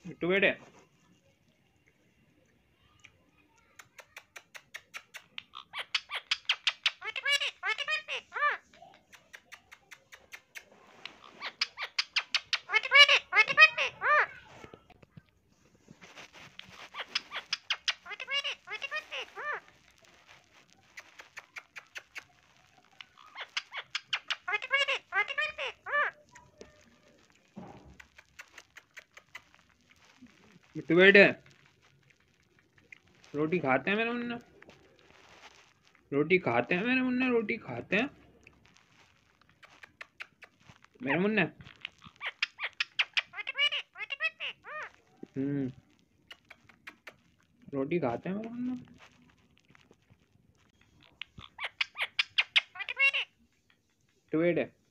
To बेटे to बेटे रोटी खाते हैं मेरे मुन्ना, रोटी खाते हैं मेरे मुन्ना, रोटी खाते हैं मेरे मुन्ना। रोटी खाते हैं मेरे मुन्ना। टू बेटे